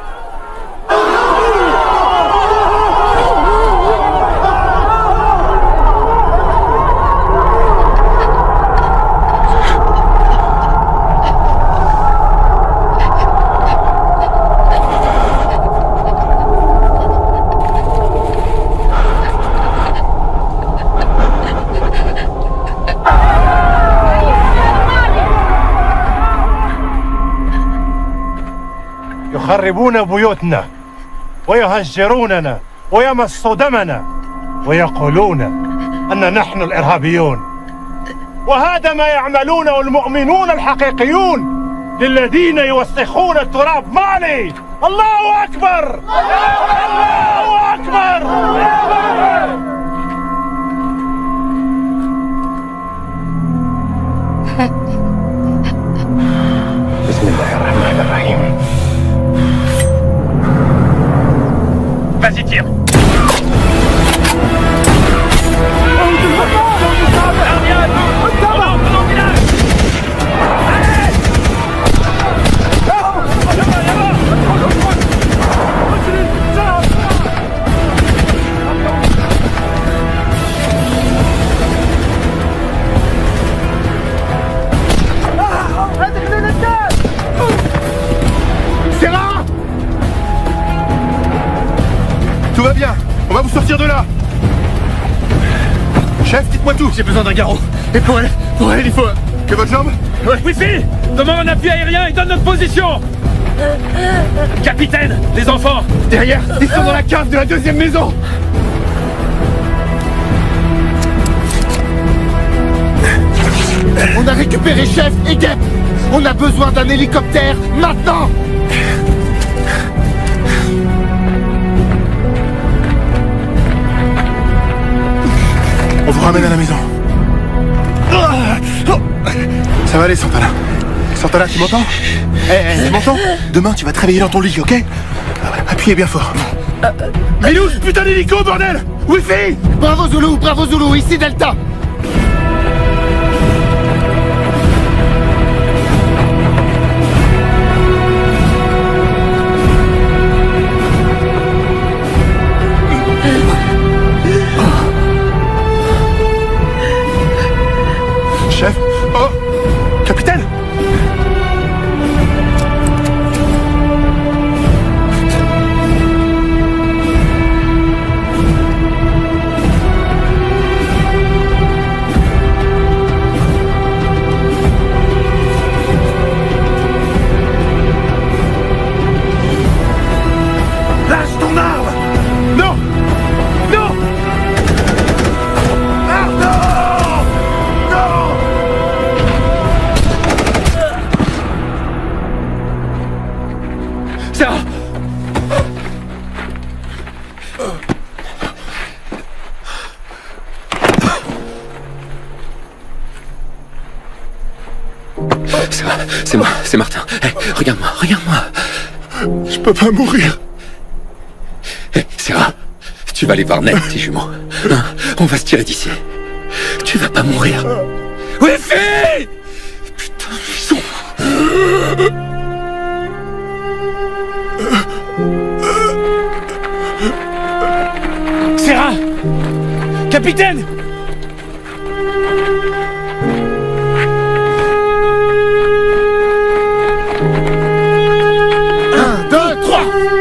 يخربون بيوتنا ويهجروننا ويمصوا دمنا ويقولون أن نحن الإرهابيون، وهذا ما يعملونه المؤمنون الحقيقيون للذين يوسخون التراب. مالي الله أكبر، الله أكبر. بسم الله الرحمن الرحيم. Vas-y, tire. Indien, on entre dans le village. Allez. Tout va bien. On va vous sortir de là. Chef, dites-moi tout. J'ai besoin d'un garrot. Et pour elle, pour elle, il faut... Que votre jambe? Ouais. Wifi, demande un appui aérien et donne notre position. Capitaine, les enfants. Derrière, ils sont dans la cave de la deuxième maison. On a récupéré Chef et Gep. On a besoin d'un hélicoptère maintenant. On vous ramène à la maison. Ça va aller, Santana. Santana, tu m'entends? Eh, hey, tu m'entends? Demain, tu vas te réveiller dans ton lit, ok? Appuyez bien fort. Milou, putain d'hélico, bordel! Wifi! Bravo Zulu, bravo Zulu, ici Delta. Chef? Oh! Capitaine? Lâche ton arme! Non! Non! Ah non! Non! Sarah! Sarah, c'est moi, c'est Martin. Hey, regarde-moi, regarde-moi. Je peux pas mourir. Hey, Sarah, tu vas aller voir Ned, tes jumeaux. Hein, on va se tirer d'ici. Tu vas pas mourir. Wifi! Putain, ils sont... Sarah! Capitaine! Un, deux, trois!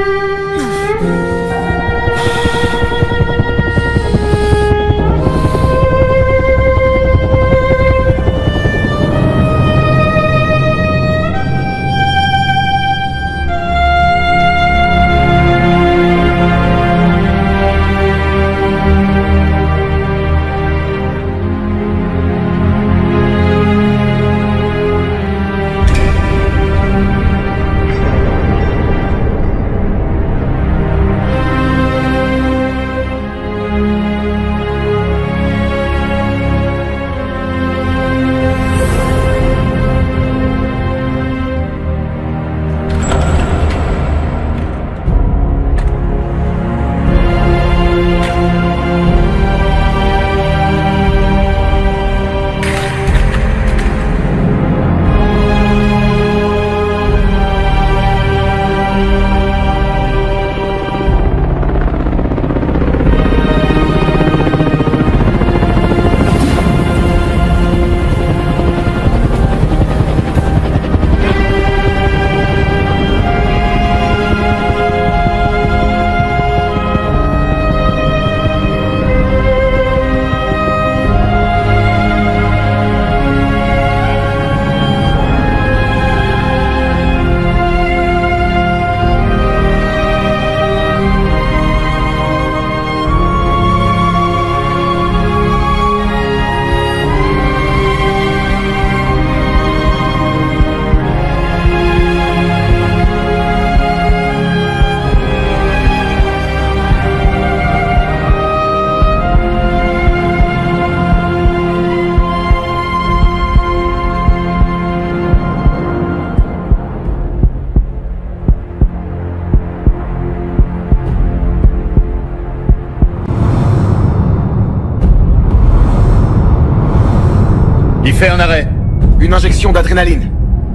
Il fait un arrêt. Une injection d'adrénaline.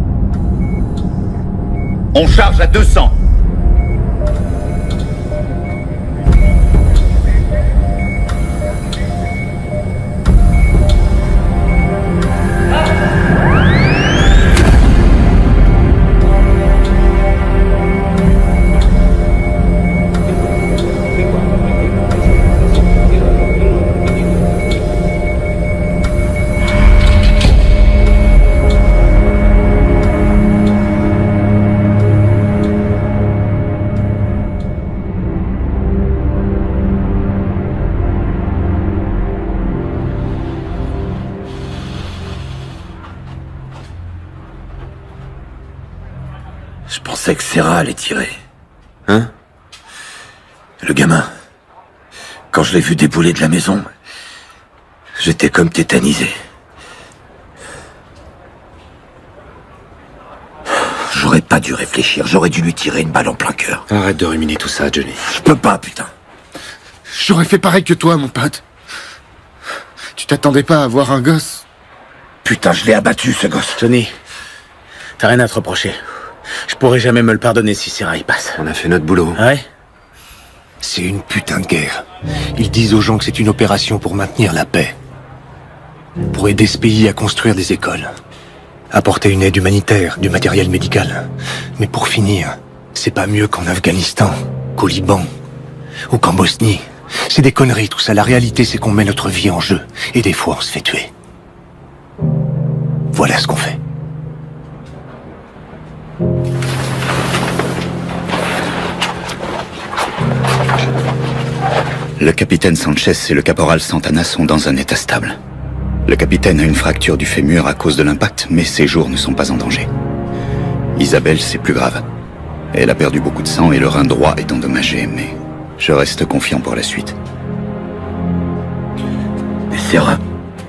On charge à deux cents. Je pensais que Serra allait tirer. Hein? Le gamin. Quand je l'ai vu débouler de la maison, j'étais comme tétanisé. J'aurais pas dû réfléchir, j'aurais dû lui tirer une balle en plein cœur. Arrête de ruminer tout ça, Johnny. Je peux pas, putain. J'aurais fait pareil que toi, mon pote. Tu t'attendais pas à avoir un gosse? Putain, je l'ai abattu, ce gosse. Johnny, t'as rien à te reprocher. Je pourrais jamais me le pardonner si Serra y passe. On a fait notre boulot. Ah ouais? C'est une putain de guerre. Ils disent aux gens que c'est une opération pour maintenir la paix. Pour aider ce pays à construire des écoles. Apporter une aide humanitaire, du matériel médical. Mais pour finir, c'est pas mieux qu'en Afghanistan, qu'au Liban, ou qu'en Bosnie. C'est des conneries tout ça. La réalité, c'est qu'on met notre vie en jeu. Et des fois, on se fait tuer. Voilà ce qu'on fait. Le capitaine Sanchez et le caporal Santana sont dans un état stable. Le capitaine a une fracture du fémur à cause de l'impact, mais ses jours ne sont pas en danger. Isabelle, c'est plus grave. Elle a perdu beaucoup de sang et le rein droit est endommagé, mais je reste confiant pour la suite. Et Serra?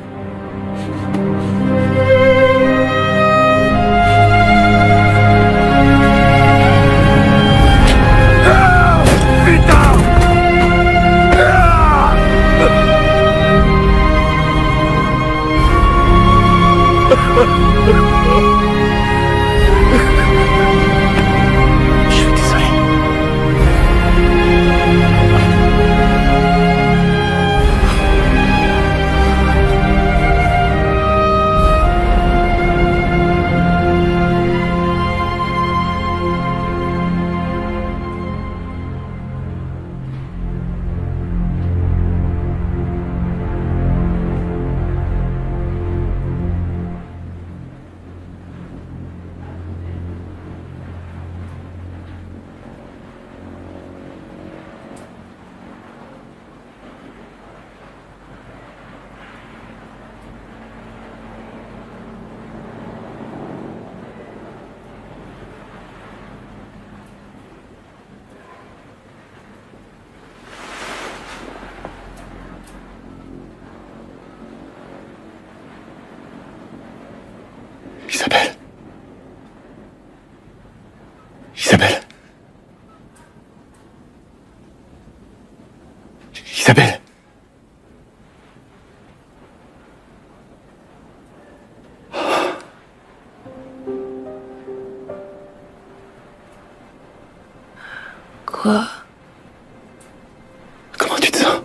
Isabelle. Isabelle. Isabelle. Quoi? Comment tu te sens?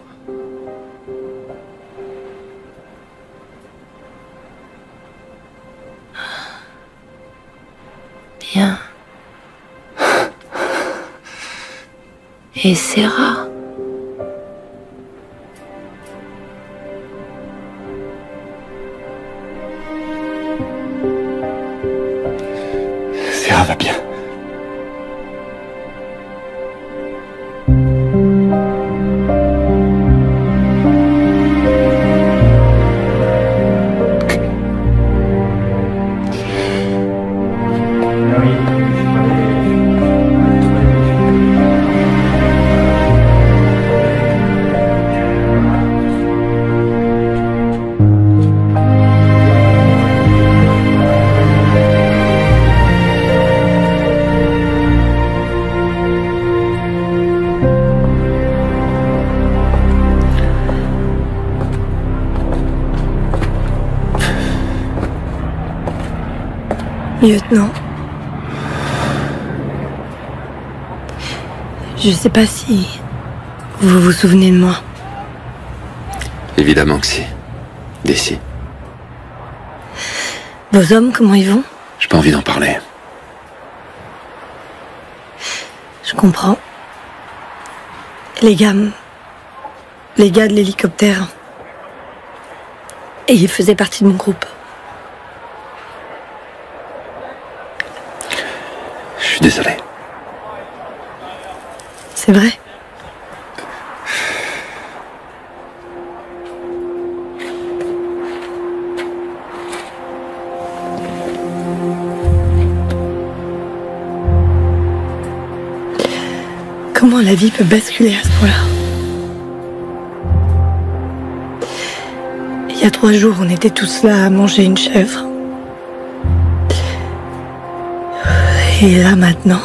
Bien. Et Serra? Serra va bien. Lieutenant. Je sais pas si vous vous souvenez de moi. Évidemment que si. D'ici. Vos hommes, comment ils vont? J'ai pas envie d'en parler. Je comprends. Les gars... Les gars de l'hélicoptère... Et ils faisaient partie de mon groupe. Je suis désolé. C'est vrai? ma vie peut basculer à ce point-là. Il y a trois jours, on était tous là à manger une chèvre. Et là, maintenant...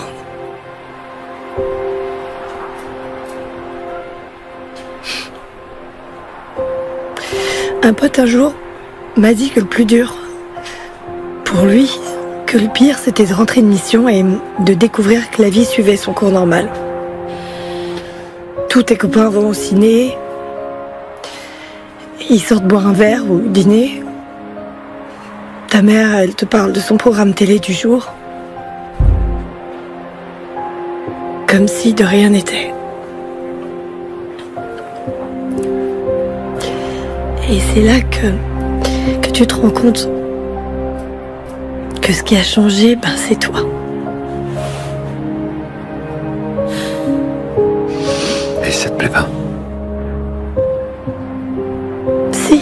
Un pote, un jour, m'a dit que le plus dur, pour lui, que le pire, c'était de rentrer de mission et de découvrir que la vie suivait son cours normal. Tous tes copains vont au ciné, ils sortent boire un verre ou dîner. Ta mère, elle te parle de son programme télé du jour. Comme si de rien n'était. Et c'est là que, que tu te rends compte que ce qui a changé, ben c'est toi. Et ça te plaît pas? Si.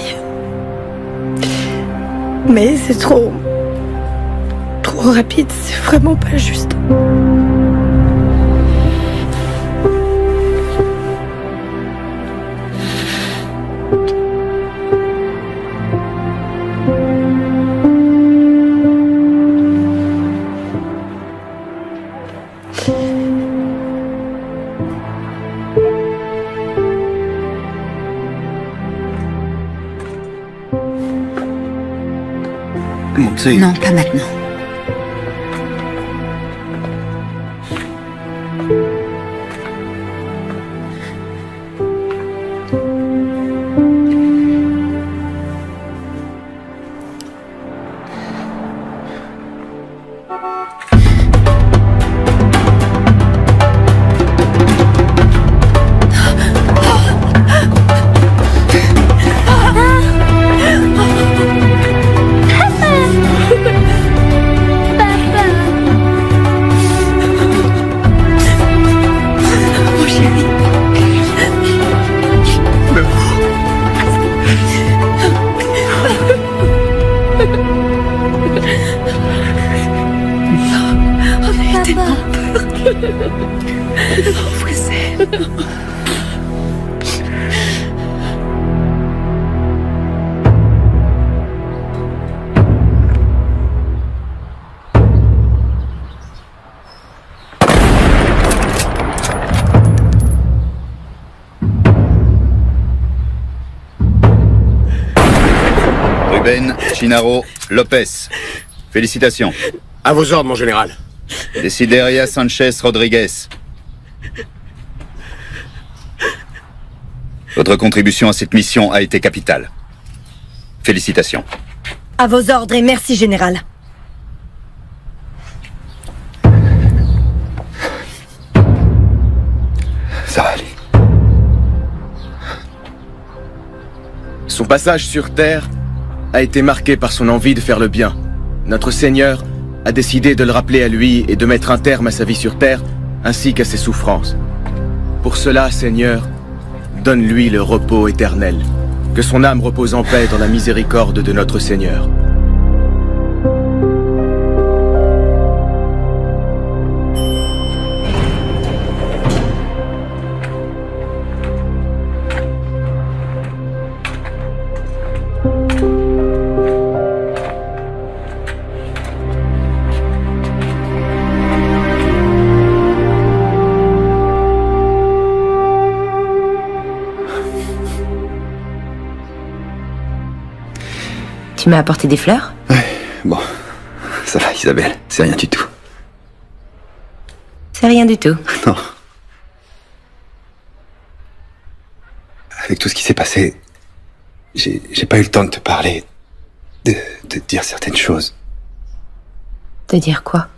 Mais c'est trop... trop rapide, c'est vraiment pas juste. Non, pas maintenant. Ruben Chinaro Lopez. Félicitations. À vos ordres, mon général. Desideria Sanchez Rodriguez. Votre contribution à cette mission a été capitale. Félicitations. À vos ordres et merci, général. Ça va aller. Son passage sur Terre a été marqué par son envie de faire le bien. Notre Seigneur a décidé de le rappeler à lui et de mettre un terme à sa vie sur Terre, ainsi qu'à ses souffrances. Pour cela, Seigneur, donne-lui le repos éternel. Que son âme repose en paix dans la miséricorde de notre Seigneur. Tu m'as apporté des fleurs? Ouais, bon. Ça va, Isabelle, c'est rien du tout. C'est rien du tout. Non. Avec tout ce qui s'est passé, j'ai j'ai pas eu le temps de te parler, de, de te dire certaines choses. De dire quoi?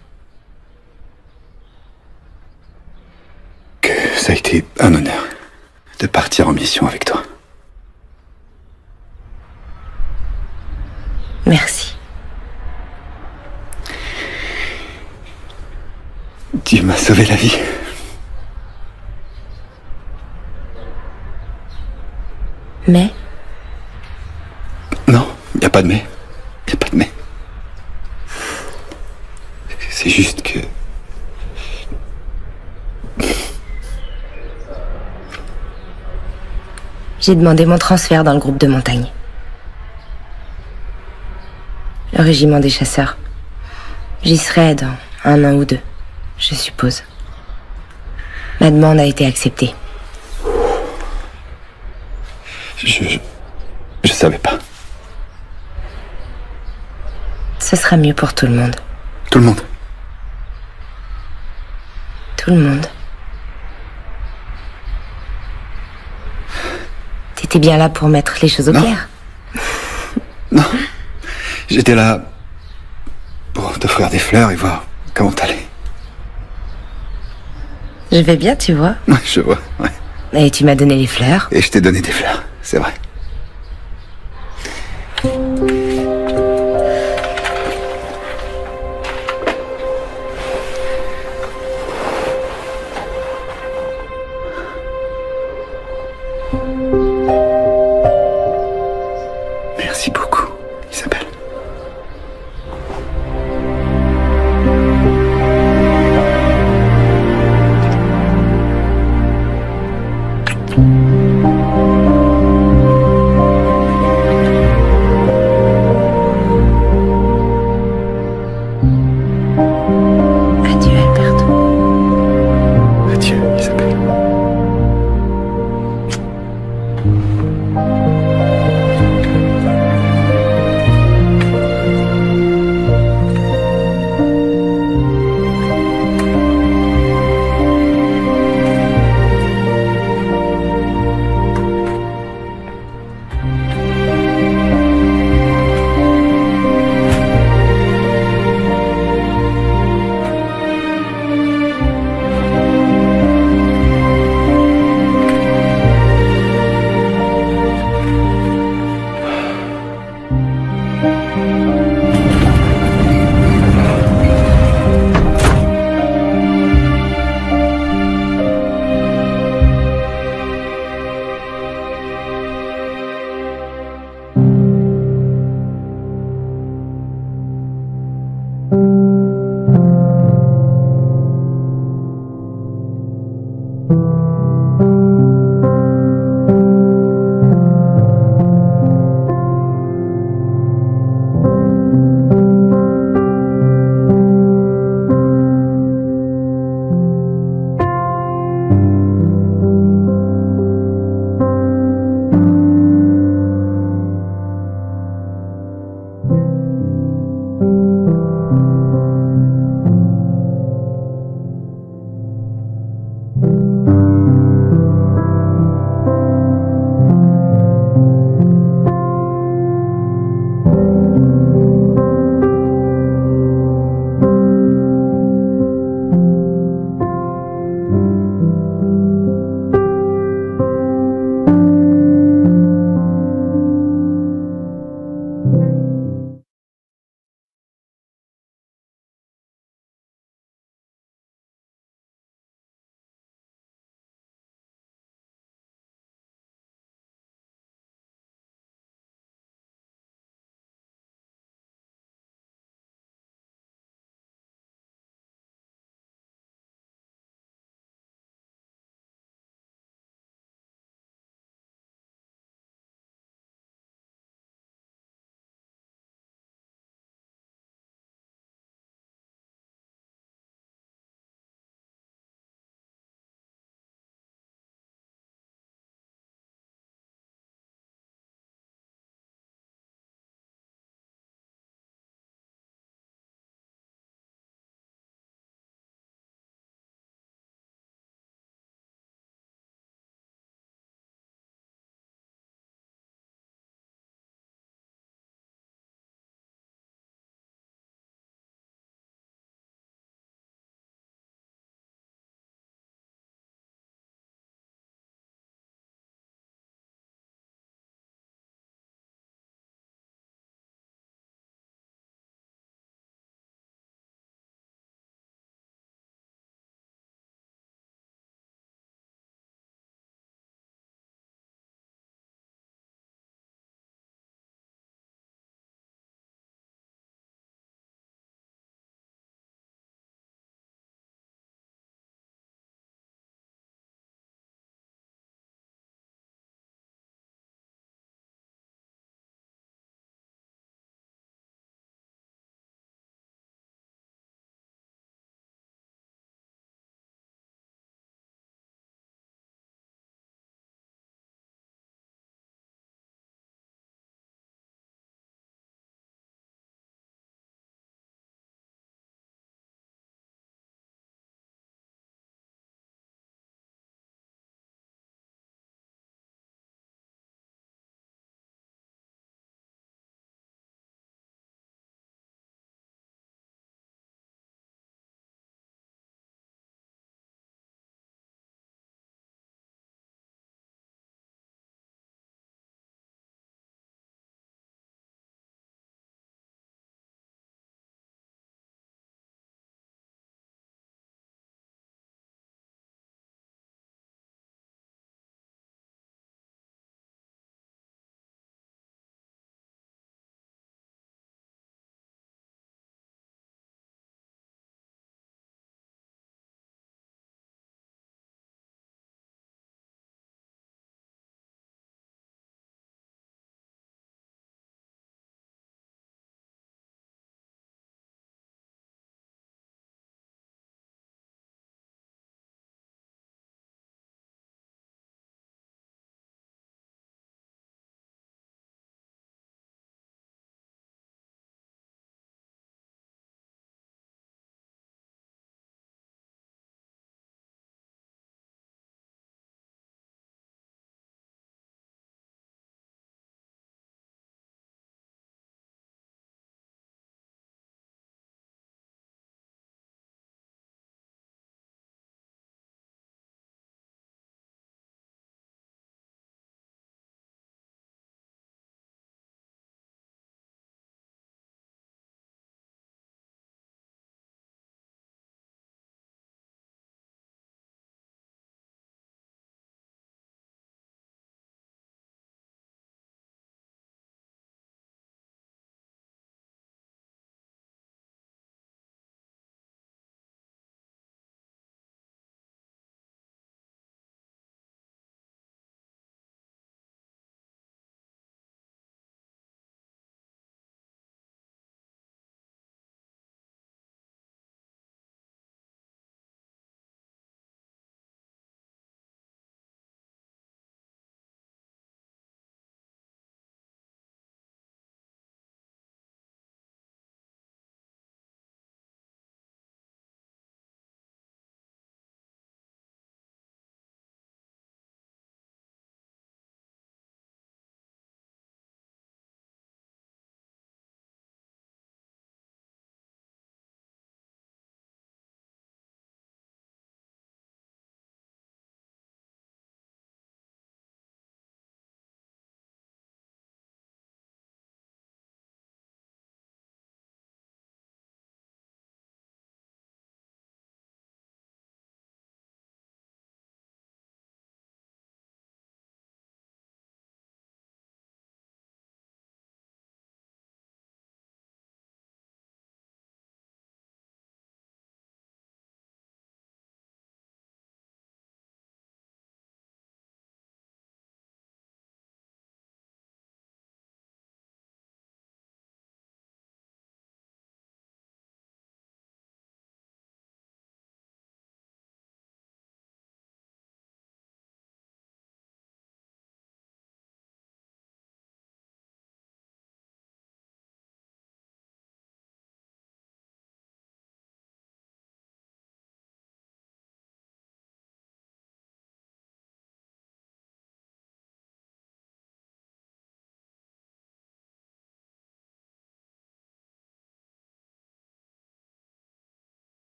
Que ça a été un honneur de partir en mission avec toi. Merci. Tu m'as sauvé la vie. Mais? Non, y a pas de mais. Y a pas de mais. C'est juste que... J'ai demandé mon transfert dans le groupe de montagne. Le régiment des chasseurs. J'y serai dans un an ou deux, je suppose. Ma demande a été acceptée. Je... Je, je savais pas. Ce sera mieux pour tout le monde. Tout le monde. Tout le monde. T'étais bien là pour mettre les choses au Non. clair. Non. J'étais là pour t'offrir des fleurs et voir comment t'allais. Je vais bien, tu vois. Ouais, je vois, ouais. Et tu m'as donné les fleurs. Et je t'ai donné des fleurs, c'est vrai.